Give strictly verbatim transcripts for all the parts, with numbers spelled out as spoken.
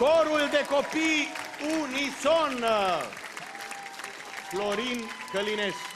Corul de copii Unison, Florin Călinescu.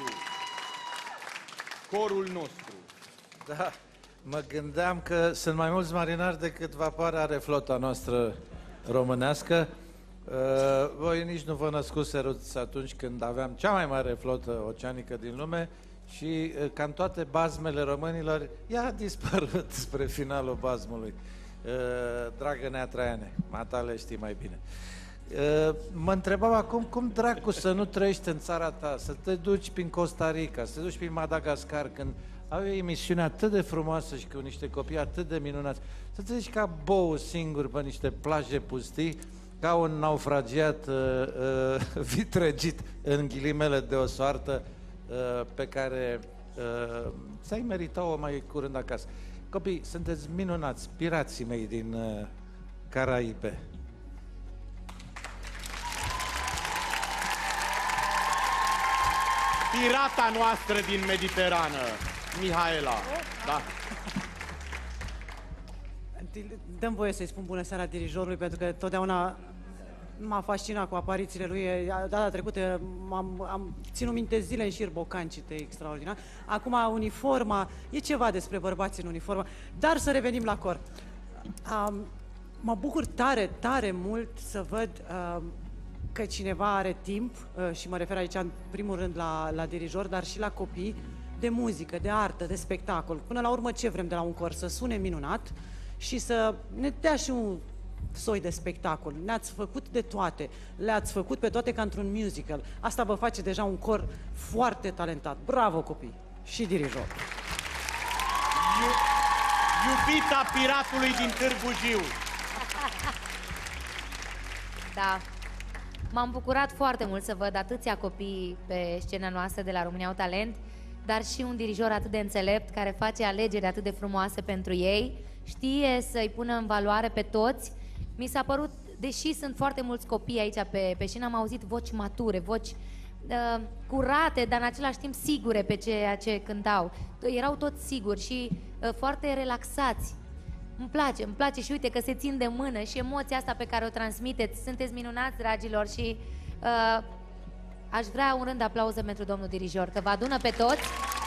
Corul nostru. Da, mă gândeam că sunt mai mulți marinari decât vapoare are flota noastră românească. Voi nici nu vă născuseruți atunci când aveam cea mai mare flotă oceanică din lume și, ca în toate bazmele românilor, ea a dispărut spre finalul bazmului. Dragă Nea Traiane, matale știi mai bine. Mă întrebam acum cum dracu să nu trăiești în țara ta, să te duci prin Costa Rica, să te duci prin Madagascar, când au o emisiune atât de frumoasă și cu niște copii atât de minunați, să te duci ca bou singur pe niște plaje pustii, ca un naufragiat uh, uh, vitregit în ghilimele de o soartă uh, pe care uh, ți-ai meritat-o mai curând acasă. Copii, sunteți minunați, pirații mei din uh, Caraibe. Pirata noastră din Mediterană, Mihaela. Da. Dăm voie să-i spun bună seara dirijorului, pentru că totdeauna m-a fascinat cu aparițiile lui. Data trecută am, am ținut minte zile în șir bocancite extraordinar. Acum uniforma, e ceva despre bărbați în uniformă. Dar să revenim la cor. Um, mă bucur tare, tare mult să văd uh, că cineva are timp, uh, și mă refer aici în primul rând la, la dirijor, dar și la copii, de muzică, de artă, de spectacol. Până la urmă, ce vrem de la un cor? Să sune minunat și să ne dea și un soi de spectacol. Ne-ați făcut de toate, le-ați făcut pe toate ca într-un musical. Asta vă face deja un cor foarte talentat. Bravo, copii! Și dirijor. Iubita piratului din Târgu Jiu. Da. M-am bucurat foarte mult să văd atâția copii pe scena noastră de la România au Talent, dar și un dirijor atât de înțelept care face alegeri atât de frumoase pentru ei, știe să-i pună în valoare pe toți. Mi s-a părut, deși sunt foarte mulți copii aici pe, pe scenă, am auzit voci mature, voci uh, curate, dar în același timp sigure pe ceea ce cântau. Erau toți siguri și uh, foarte relaxați. Îmi place, îmi place și uite că se țin de mână și emoția asta pe care o transmiteți. Sunteți minunați, dragilor, și uh, aș vrea un rând de aplauze pentru domnul dirijor, că vă adună pe toți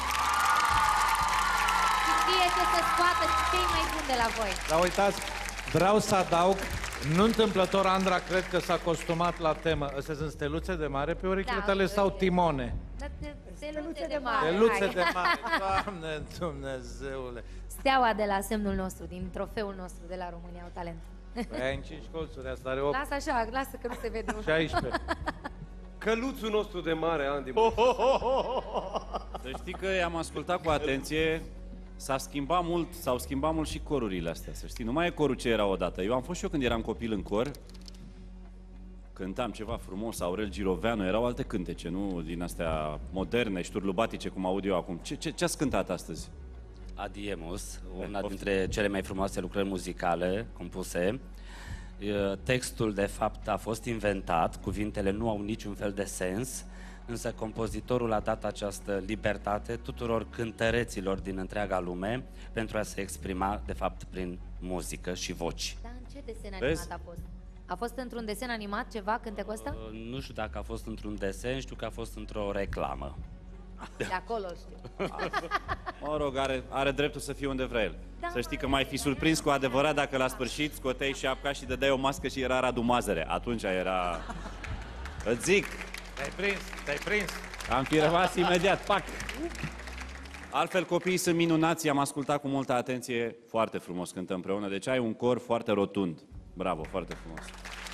și știe ce să scoată cei mai buni de la voi. Dar uitați, vreau să adaug, nu întâmplător, Andra, cred că s-a costumat la temă. Astea sunt steluțe de mare pe urechile tale sau timone? Steluțe de mare. Steluțe de mare, Doamne Dumnezeule. Steaua de la semnul nostru, din trofeul nostru de la România au Talent. Păi ai în cinci colțuri, asta are opt. Lasă așa, lasă că nu se vede. șaisprezece. Căluțul nostru de mare, Andy. Să știi că i-am ascultat cu atenție. S-a schimbat mult, s-au schimbat mult și corurile astea, să știi. Nu mai e corul ce era odată. Eu am fost și eu când eram copil în cor. Cântam ceva frumos, Aurel Giroveanu, erau alte cântece, nu din astea moderne, șturlubatice, cum aud eu acum. Ce, ce, ce-ați cântat astăzi? Adiemus, una dintre cele mai frumoase lucrări muzicale compuse. Textul, de fapt, a fost inventat, cuvintele nu au niciun fel de sens, însă compozitorul a dat această libertate tuturor cântăreților din întreaga lume pentru a se exprima, de fapt, prin muzică și voci. Dar în ce desen animat Vezi? a fost? A fost într-un desen animat ceva, cântecul ăsta? Uh, nu știu dacă a fost într-un desen, știu că a fost într-o reclamă. De acolo știu. Mă rog, are, are dreptul să fie unde vrea el. Da. Să știi că m-ai fi surprins cu adevărat dacă la sfârșit scoteai șapca și dădeai o mască și era Radu Mazăre. Atunci era... Îți zic. Te-ai prins, te-ai prins. Am fi rămas imediat, pac! Altfel, copiii sunt minunați, am ascultat cu multă atenție, foarte frumos cântă împreună, deci ai un cor foarte rotund. Bravo, foarte frumos.